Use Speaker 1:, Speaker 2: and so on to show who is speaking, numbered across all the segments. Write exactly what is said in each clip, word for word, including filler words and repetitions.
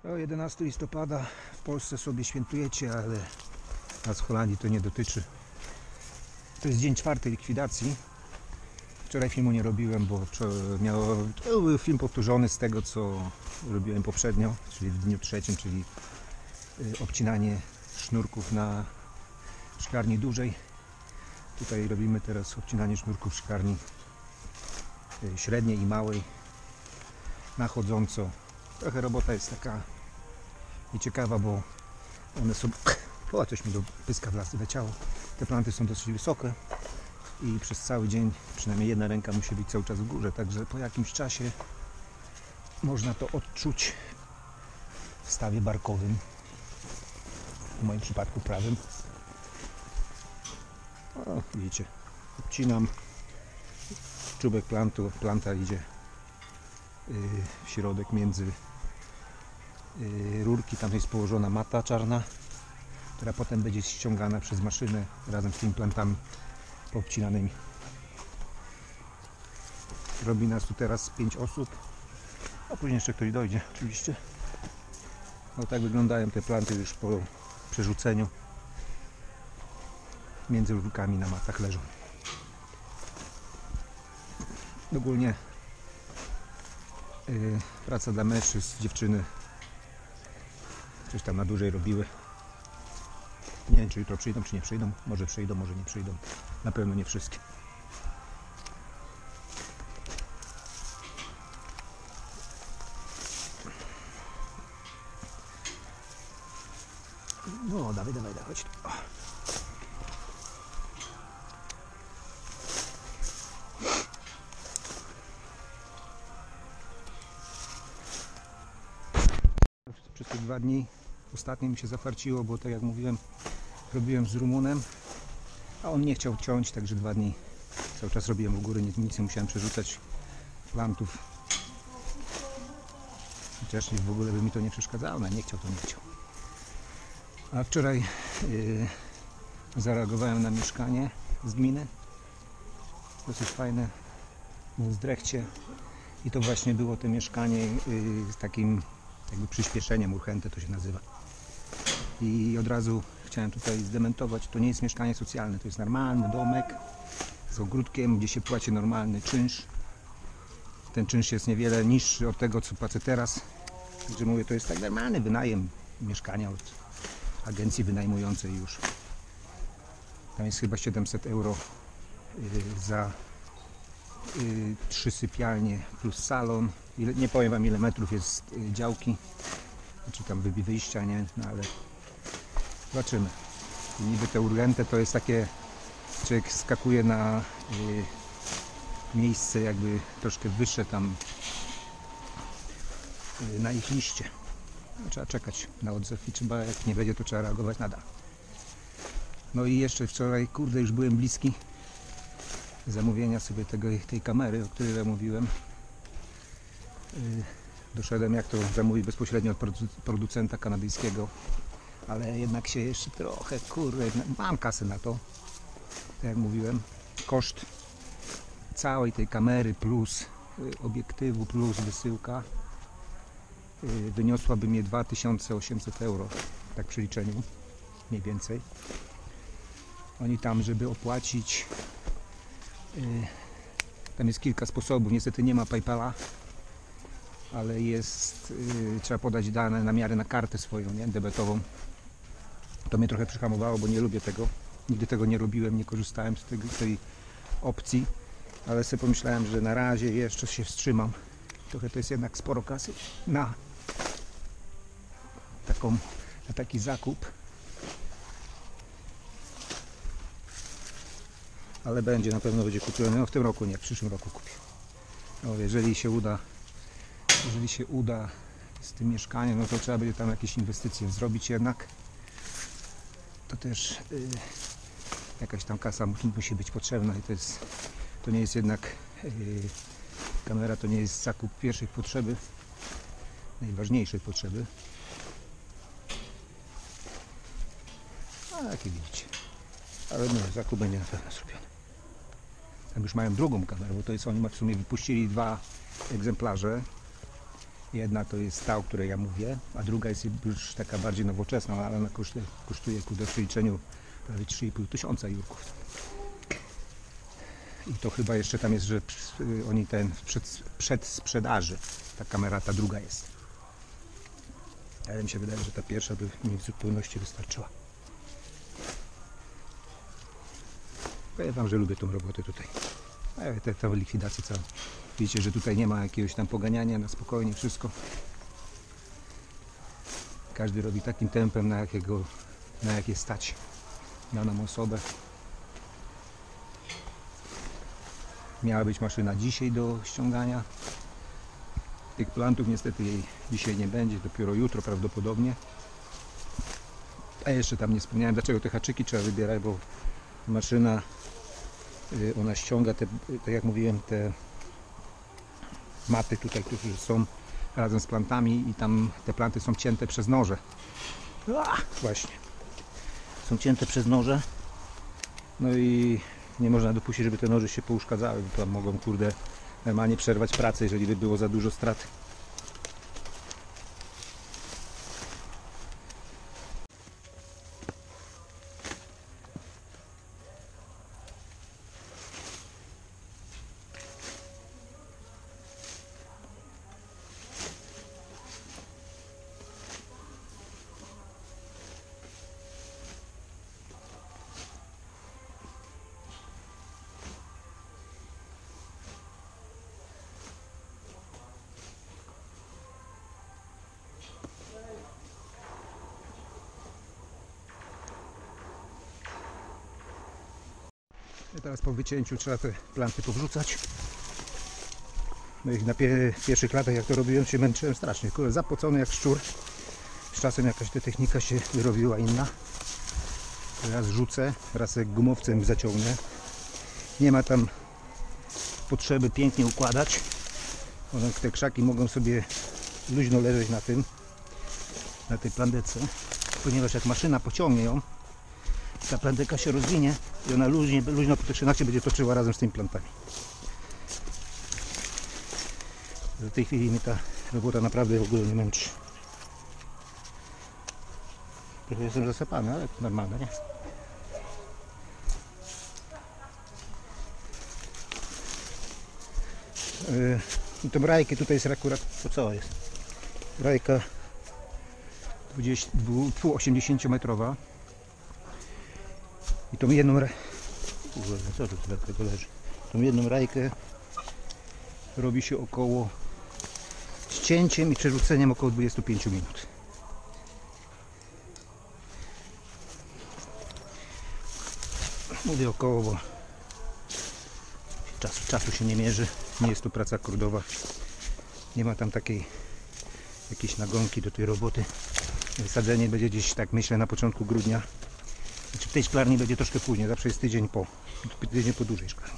Speaker 1: O jedenastego listopada w Polsce sobie świętujecie, ale nas w Holandii to nie dotyczy. To jest dzień czwartej likwidacji. Wczoraj filmu nie robiłem, bo miało, to był film powtórzony z tego, co robiłem poprzednio, czyli w dniu trzecim, czyli obcinanie sznurków na szklarni dużej. Tutaj robimy teraz obcinanie sznurków w szklarni średniej i małej na chodząco. Trochę robota jest taka nieciekawa, bo one są... O, coś mi do pyska w las leciało. Te planty są dosyć wysokie i przez cały dzień przynajmniej jedna ręka musi być cały czas w górze, także po jakimś czasie można to odczuć w stawie barkowym, w moim przypadku prawym. O, widzicie, obcinam czubek plantu, planta idzie w środek między rurki, tam jest położona mata czarna, która potem będzie ściągana przez maszynę razem z tymi plantami poobcinanymi. Robi nas tu teraz pięć osób, a później jeszcze ktoś dojdzie oczywiście. No tak wyglądają te planty już po przerzuceniu. Między rurkami na matach leżą. Ogólnie yy, praca dla mężczyzn, dziewczyny coś tam na dłużej robiły. Nie wiem, czy jutro przyjdą, czy nie przyjdą. Może przyjdą, może nie przyjdą. Na pewno nie wszystkie. No, dawaj, dawaj, dawaj. Chodź tu. Przez te dwa dni ostatnio mi się zafarciło, bo tak jak mówiłem, robiłem z Rumunem, a on nie chciał ciąć, także dwa dni cały czas robiłem u góry, nic, nic nie musiałem przerzucać plantów. Chociaż w ogóle by mi to nie przeszkadzało, no nie chciał, to nie chciał. A wczoraj yy, zareagowałem na mieszkanie z gminy, dosyć fajne, w Zdrechcie, i to właśnie było to mieszkanie yy, z takim jakby przyspieszeniem, urchęte to się nazywa. I od razu chciałem tutaj zdementować, to nie jest mieszkanie socjalne, to jest normalny domek z ogródkiem, gdzie się płaci normalny czynsz. Ten czynsz jest niewiele niższy od tego, co płacę teraz. Także mówię, to jest tak normalny wynajem mieszkania od agencji wynajmującej już. Tam jest chyba siedemset euro za trzy sypialnie plus salon. Ile, nie powiem wam, ile metrów jest działki, czy tam wyjścia, nie, no ale zobaczymy. I niby te urgente to jest takie, człowiek skakuje na y, miejsce jakby troszkę wyższe tam y, na ich liście. No, trzeba czekać na odzew i trzeba, jak nie będzie, to trzeba reagować nadal. No i jeszcze wczoraj, kurde, już byłem bliski zamówienia sobie tego, tej kamery, o której ja mówiłem. Doszedłem, jak to zamówić bezpośrednio od producenta kanadyjskiego, ale jednak się jeszcze trochę, kurde, mam kasę na to, tak jak mówiłem. Koszt całej tej kamery plus obiektywu plus wysyłka wyniosłaby mnie dwa tysiące osiemset euro, tak w przeliczeniu mniej więcej. Oni tam, żeby opłacić, tam jest kilka sposobów, niestety nie ma PayPala, ale jest, yy, trzeba podać dane na miarę na kartę swoją, nie, debetową. To mnie trochę przyhamowało, bo nie lubię tego. Nigdy tego nie robiłem, nie korzystałem z tej, tej opcji, ale sobie pomyślałem, że na razie jeszcze się wstrzymam. Trochę to jest jednak sporo kasy na taką, na taki zakup. Ale będzie, na pewno będzie kupiony. No w tym roku nie, w przyszłym roku kupię. No, jeżeli się uda Jeżeli się uda z tym mieszkaniem, no to trzeba będzie tam jakieś inwestycje zrobić jednak. To też yy, jakaś tam kasa musi być potrzebna i to jest, to nie jest jednak yy, kamera, to nie jest zakup pierwszej potrzeby, najważniejszej potrzeby. A jakie widzicie. Ale no, zakup będzie na pewno zrobiony. Tam już mają drugą kamerę, bo to jest, oni w sumie wypuścili dwa egzemplarze. Jedna to jest ta, o której ja mówię, a druga jest już taka bardziej nowoczesna, ale ona kosztuje, kosztuje ku do przeliczeniu prawie trzy i pół tysiąca jurków. I to chyba jeszcze tam jest, że oni ten przed, przed sprzedaży, ta kamera, ta druga jest. Ale mi się wydaje, że ta pierwsza by mi w zupełności wystarczyła. Powiem wam, że lubię tą robotę tutaj. Ale te, te likwidacje całe. Widzicie, że tutaj nie ma jakiegoś tam poganiania, na spokojnie wszystko. Każdy robi takim tempem, na jakiego, na jakie stać daną osobę. Miała być maszyna dzisiaj do ściągania. Tych plantów niestety jej dzisiaj nie będzie, dopiero jutro prawdopodobnie. A jeszcze tam nie wspomniałem, dlaczego te haczyki trzeba wybierać, bo maszyna, ona ściąga te, tak jak mówiłem, te maty tutaj, które są razem z plantami i tam te planty są cięte przez noże. A, właśnie. Są cięte przez noże. No i nie można dopuścić, żeby te noże się pouszkadzały, bo tam mogą, kurde, normalnie przerwać pracę, jeżeli by było za dużo strat. I teraz po wycięciu trzeba te planty powrzucać. No i na pie pierwszych latach, jak to robiłem, się męczyłem strasznie. Kurde, zapocony jak szczur. Z czasem jakaś ta technika się wyrobiła inna. Raz rzucę, raz jak gumowcem zaciągnę. Nie ma tam potrzeby pięknie układać. One, te krzaki mogą sobie luźno leżeć na tym, na tej plandece, ponieważ jak maszyna pociągnie ją, ta plandeka się rozwinie i ona luźnie, luźno po tych szynach się będzie toczyła razem z tymi plantami. W tej chwili mi ta robota naprawdę w ogóle nie męczy. Trochę jestem zasypany, ale to normalne, nie? Yy, tą rajkę tutaj jest akurat, to co jest? Rajka osiemdziesięciometrowa. I tą jedną rajkę, co tu tyle tego leży? Tą jedną rajkę robi się około, z cięciem i przerzuceniem, około dwadzieścia pięć minut. Mówię około, bo czasu, czasu się nie mierzy. Nie jest to praca akordowa. Nie ma tam takiej jakiejś nagonki do tej roboty. Wysadzenie będzie gdzieś, tak myślę, na początku grudnia. Znaczy w tej szklarni będzie troszkę później, zawsze jest tydzień po, tydzień po dłużej szklarni.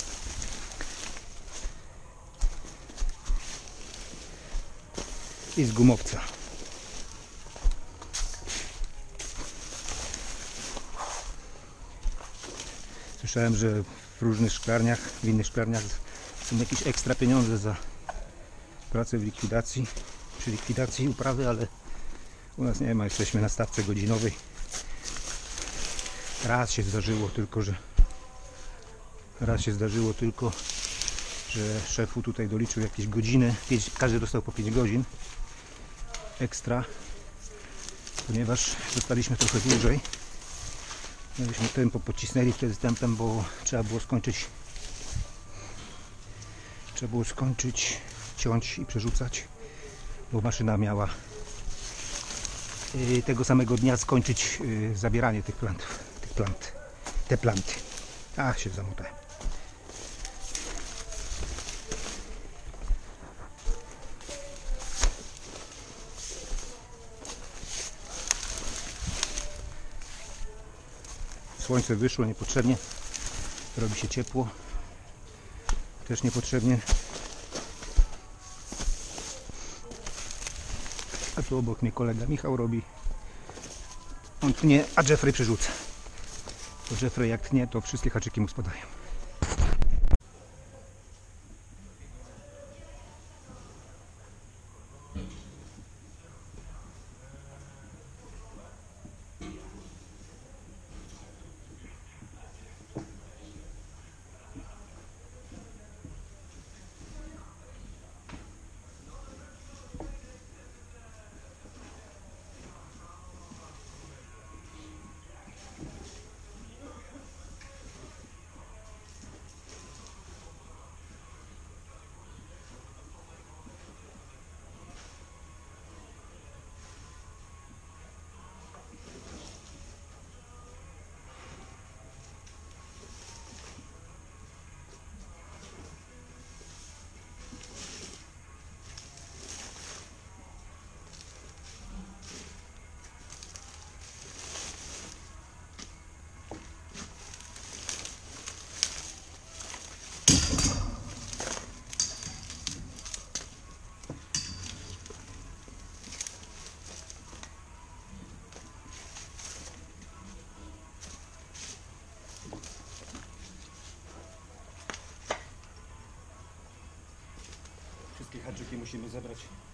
Speaker 1: I z gumowca. Słyszałem, że w różnych szklarniach, w innych szklarniach są jakieś ekstra pieniądze za pracę w likwidacji, przy likwidacji uprawy, ale u nas nie ma, jesteśmy na stawce godzinowej. Raz się zdarzyło tylko, że raz się zdarzyło tylko, że szefu tutaj doliczył jakieś godziny, pięć, każdy dostał po pięć godzin ekstra, ponieważ dostaliśmy trochę dłużej. No byśmy tempo pocisnęli wtedy tempem, bo trzeba było skończyć trzeba było skończyć ciąć i przerzucać, bo maszyna miała tego samego dnia skończyć zabieranie tych plantów, tych plant, te planty. Ach, się zamotałem. Słońce wyszło niepotrzebnie, robi się ciepło, też niepotrzebnie. A tu obok mnie kolega Michał robi. On tnie, a Jeffrey przerzuca. To Jeffrey jak tnie, to wszystkie haczyki mu spadają. haczyki musimy zebrać.